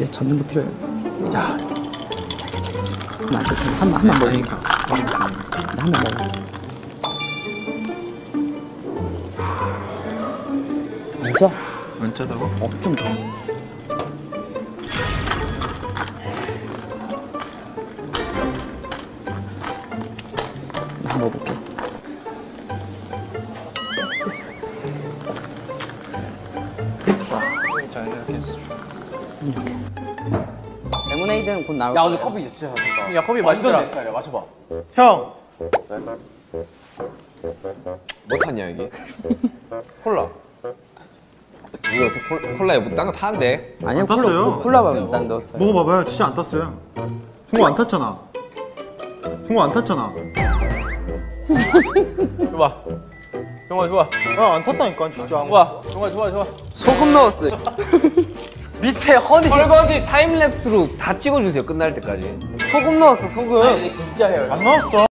얘 젓는 거 필요해요. 야, 자기. 한번 먹으니까. 다행이다. 한 번 먹어. 안 짜? 안 짜다고? 좀 더. 나 한번 먹어볼게. 자, 이렇게 해서 줘. 이렇게. 레모네이드는 곧 나올 야 거야. 근데 커피 진짜 맛있다. 야 커피 맛있더라. 완전 내 스타일이야. 마셔봐. 형, 뭐 탔냐 여기? 콜라. 이거 어떻게 콜라에 뭐 딴 거 타는데? 아니요, 안 탔어요. 콜라만 딱 넣었어요. 먹어봐봐요. 진짜 안 탔어요. 중국 안 탔잖아. 중국 안 탔잖아. 좋아. 정말 좋아. 안 탔다니까 진짜. 좋아. 정말 좋아. 소금 넣었어. 밑에 허니. 설거지 타임랩스로 다 찍어주세요. 끝날 때까지. 소금 넣었어 소금. 진짜 해요. 안 넣었어.